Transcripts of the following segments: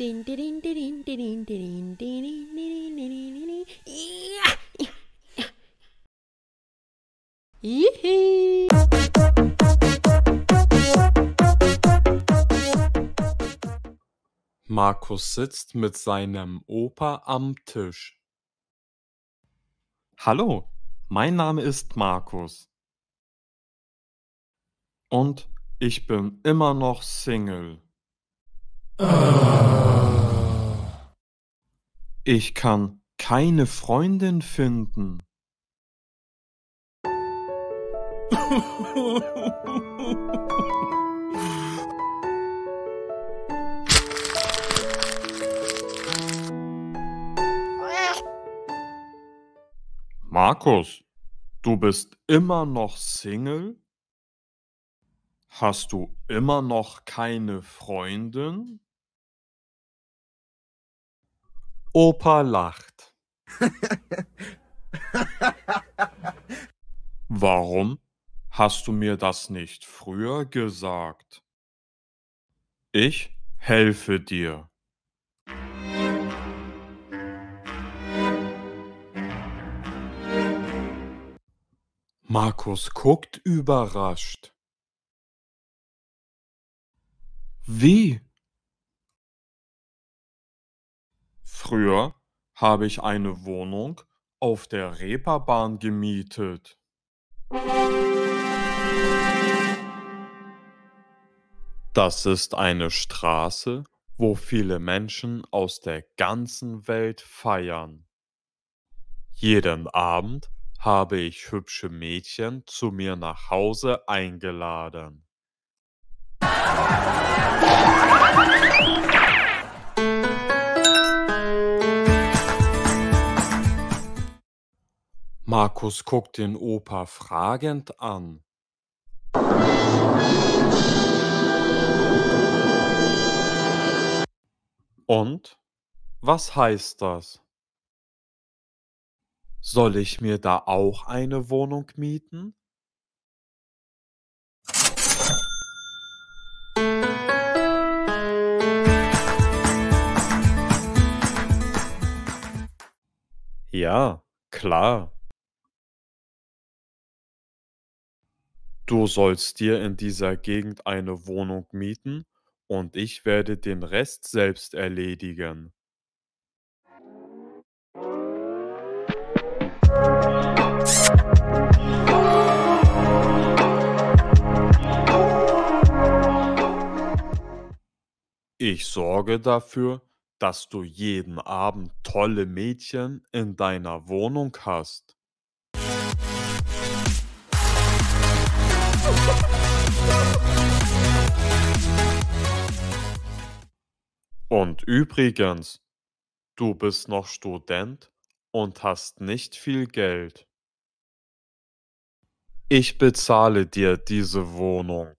Jihi. Markus sitzt mit seinem Opa am Tisch. Hallo, mein Name ist Markus. Und ich bin immer noch Single. Ich kann keine Freundin finden. Markus, du bist immer noch Single? Hast du immer noch keine Freundin? Opa lacht. Warum hast du mir das nicht früher gesagt? Ich helfe dir. Markus guckt überrascht. Wie? Früher habe ich eine Wohnung auf der Reeperbahn gemietet. Das ist eine Straße, wo viele Menschen aus der ganzen Welt feiern. Jeden Abend habe ich hübsche Mädchen zu mir nach Hause eingeladen. Markus guckt den Opa fragend an. Und? Was heißt das? Soll ich mir da auch eine Wohnung mieten? Ja, klar. Du sollst dir in dieser Gegend eine Wohnung mieten und ich werde den Rest selbst erledigen. Ich sorge dafür, dass du jeden Abend tolle Mädchen in deiner Wohnung hast. Und übrigens, du bist noch Student und hast nicht viel Geld. Ich bezahle dir diese Wohnung.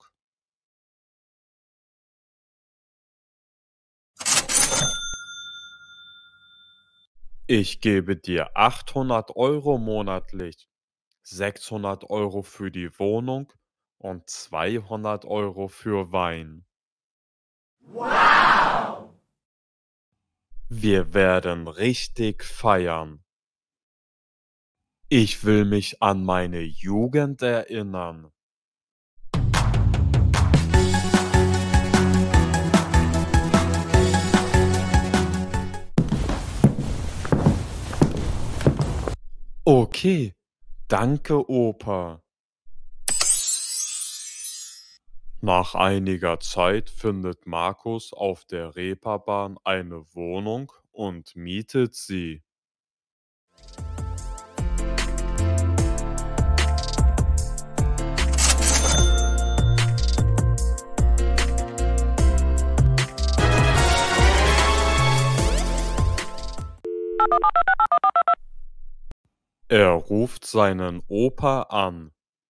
Ich gebe dir 800 € monatlich, 600 € für die Wohnung und 200 € für Wein. Wir werden richtig feiern. Ich will mich an meine Jugend erinnern. Okay, danke, Opa. Nach einiger Zeit findet Markus auf der Reeperbahn eine Wohnung und mietet sie. Er ruft seinen Opa an.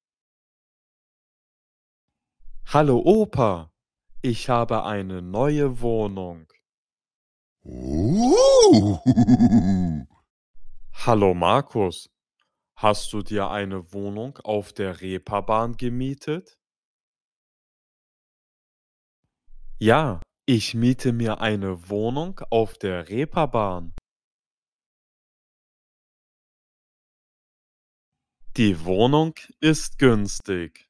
Hallo Opa, ich habe eine neue Wohnung. Hallo Markus, hast du dir eine Wohnung auf der Reeperbahn gemietet? Ja, Ich miete mir eine Wohnung auf der Reeperbahn. Die Wohnung ist günstig.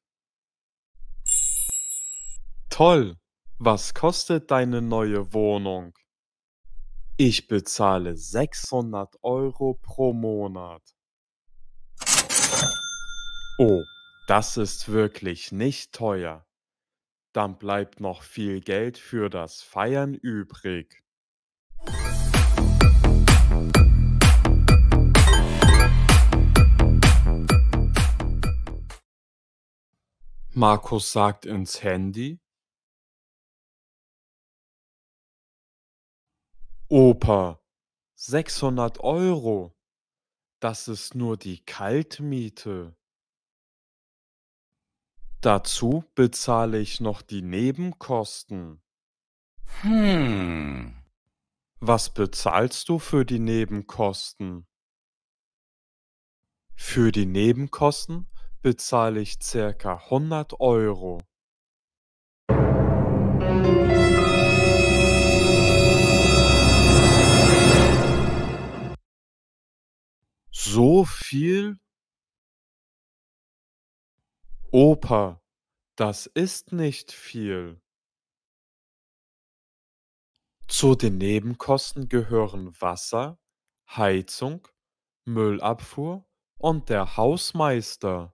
Toll! Was kostet deine neue Wohnung? Ich bezahle 600 € pro Monat. Oh, das ist wirklich nicht teuer. Dann bleibt noch viel Geld für das Feiern übrig. Markus sagt ins Handy: Opa, 600 €. Das ist nur die Kaltmiete. Dazu bezahle ich noch die Nebenkosten. Hm. Was bezahlst du für die Nebenkosten? Für die Nebenkosten bezahle ich circa 100 €. So viel? Opa, das ist nicht viel. Zu den Nebenkosten gehören Wasser, Heizung, Müllabfuhr und der Hausmeister.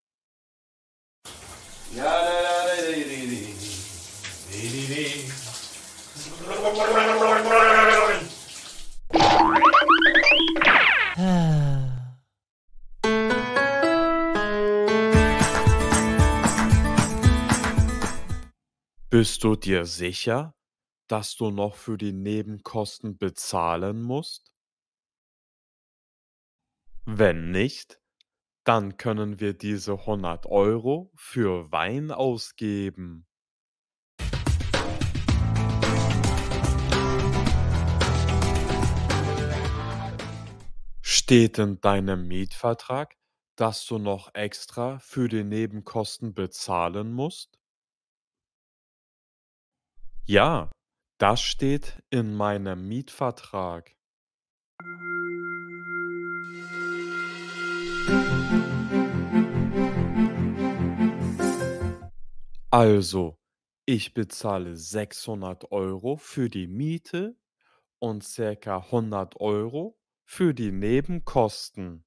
Bist du dir sicher, dass du noch für die Nebenkosten bezahlen musst? Wenn nicht, dann können wir diese 100 € für Wein ausgeben. Steht in deinem Mietvertrag, dass du noch extra für die Nebenkosten bezahlen musst? Ja, das steht in meinem Mietvertrag. Also, ich bezahle 600 € für die Miete und circa 100 € für die Nebenkosten.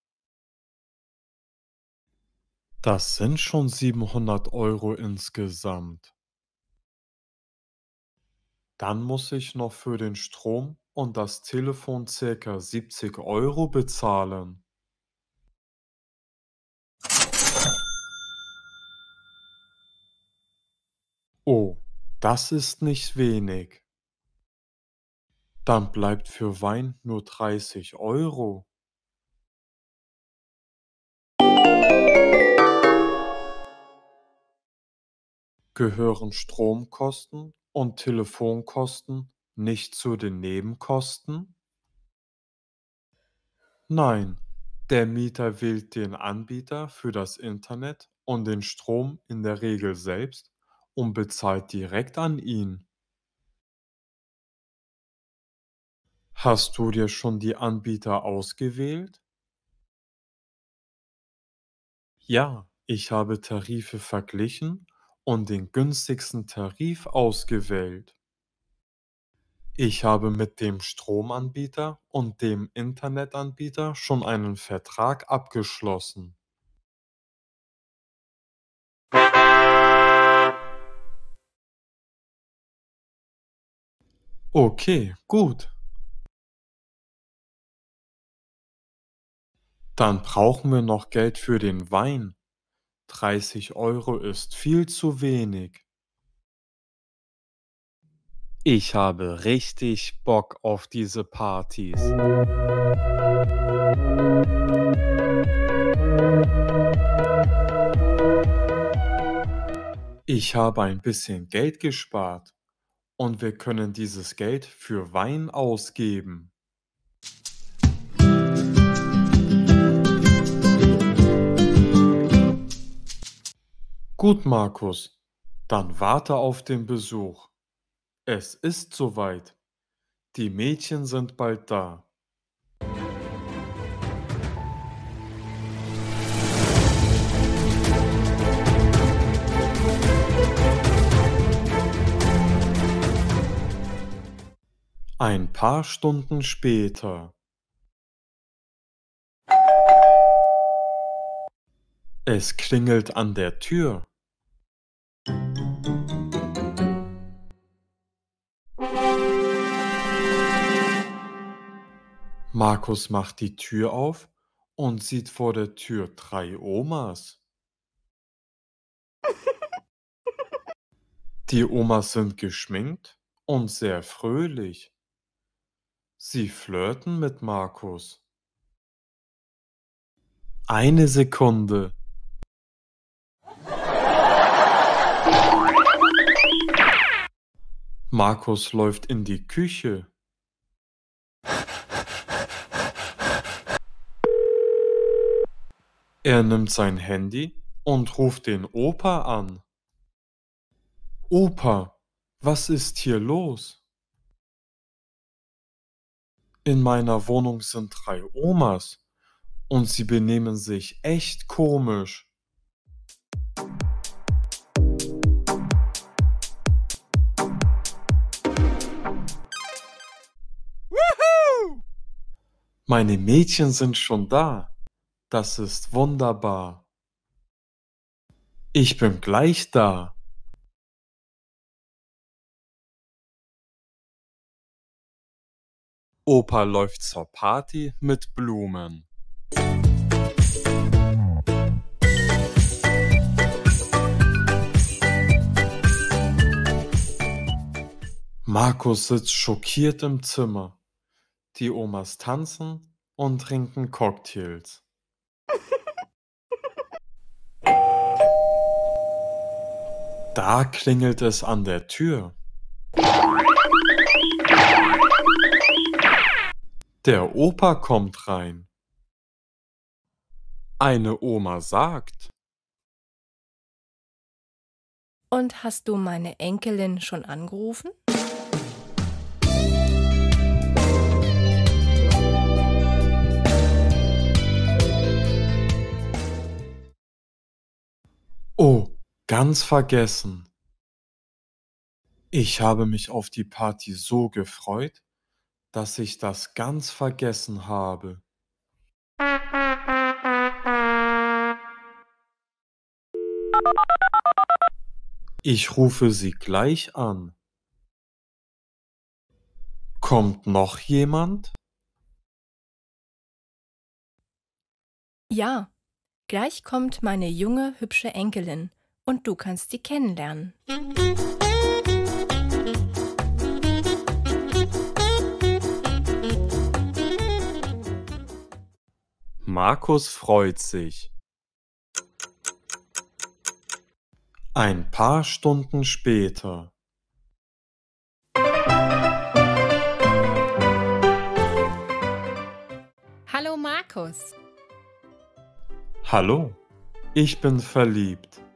Das sind schon 700 € insgesamt. Dann muss ich noch für den Strom und das Telefon circa 70 € bezahlen. Oh, das ist nicht wenig. Dann bleibt für Wein nur 30 €. Gehören Stromkosten und Telefonkosten nicht zu den Nebenkosten? Nein, der Mieter wählt den Anbieter für das Internet und den Strom in der Regel selbst und bezahlt direkt an ihn. Hast du dir schon die Anbieter ausgewählt? Ja, ich habe Tarife verglichen und den günstigsten Tarif ausgewählt. Ich habe mit dem Stromanbieter und dem Internetanbieter schon einen Vertrag abgeschlossen. Okay, gut. Dann brauchen wir noch Geld für den Wein. 30 € ist viel zu wenig. Ich habe richtig Bock auf diese Partys. Ich habe ein bisschen Geld gespart und wir können dieses Geld für Wein ausgeben. Gut, Markus, dann warte auf den Besuch. Es ist soweit. Die Mädchen sind bald da. Ein paar Stunden später. Es klingelt an der Tür. Markus macht die Tür auf und sieht vor der Tür 3 Omas. Die Omas sind geschminkt und sehr fröhlich. Sie flirten mit Markus. Eine Sekunde. Markus läuft in die Küche. Er nimmt sein Handy und ruft den Opa an. Opa, was ist hier los? In meiner Wohnung sind 3 Omas und sie benehmen sich echt komisch. Meine Mädchen sind schon da. Das ist wunderbar. Ich bin gleich da. Opa läuft zur Party mit Blumen. Markus sitzt schockiert im Zimmer. Die Omas tanzen und trinken Cocktails. Da klingelt es an der Tür. Der Opa kommt rein. Eine Oma sagt: Und hast du meine Enkelin schon angerufen? Oh, ganz vergessen. Ich habe mich auf die Party so gefreut, dass ich das ganz vergessen habe. Ich rufe sie gleich an. Kommt noch jemand? Ja, gleich kommt meine junge, hübsche Enkelin und du kannst sie kennenlernen. Markus freut sich. Ein paar Stunden später. Hallo Markus. Hallo, ich bin verliebt.